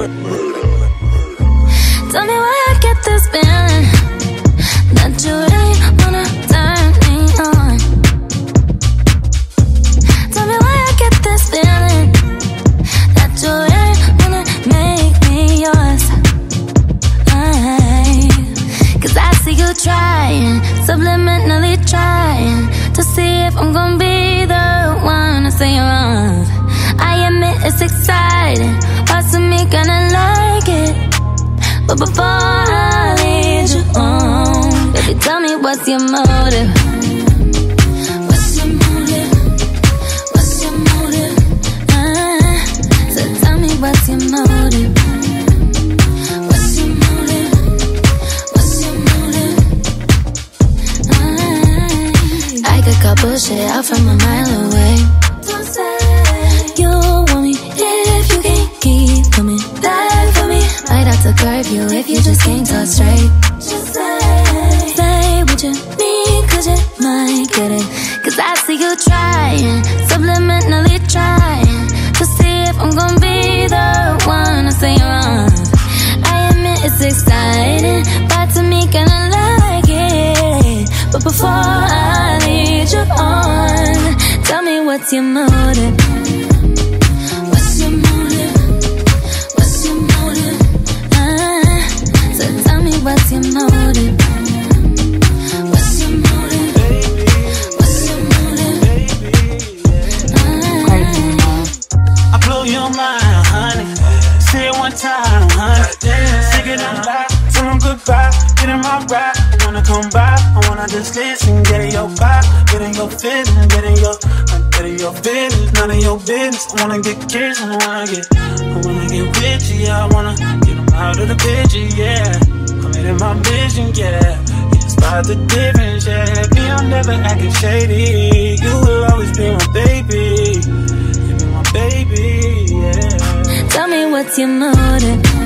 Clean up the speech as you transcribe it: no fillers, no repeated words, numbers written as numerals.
Tell me why I get this feeling that you ain't wanna turn me on. Tell me why I get this feeling that you ain't wanna make me yours. Cause I see you trying, subliminally trying to see if I'm gonna be the one to say you're wrong. I admit it's exciting, parts of me gonna like it, but before I lead you on, baby, tell me what's your motive? What's your motive? What's your motive? So tell me what's your motive? What's your motive? What's your motive? I could cut bullshit out from a mile away. Don't say you want me if you can't keep coming back for me. Might have to curve you if you just can't talk straight. Just say what you need, cause you might get it. Cause I see you trying, subliminally trying to see if I'm gonna be the one to say you're wrong. I admit it's exciting, parts of me gonna like it, but before I lead you on, tell me what's your motive? What's your motive? What's your motive? So tell me what's your motive? What's your motive? What's your motive? I blow your mind, honey. Say it one time, honey. Sick of them lies, tell them goodbye. Get in my ride, I wanna come by. I wanna just listen, get in your vibe, get in your feelings, get in your business, none of your business. I wanna get kissed, I wanna get with you, yeah. I wanna get them out of the picture, yeah. I'm in my vision, yeah. You spot the difference, yeah. Me, I'm never acting shady. You will always be my baby. You be my baby, yeah. Tell me what's your motive?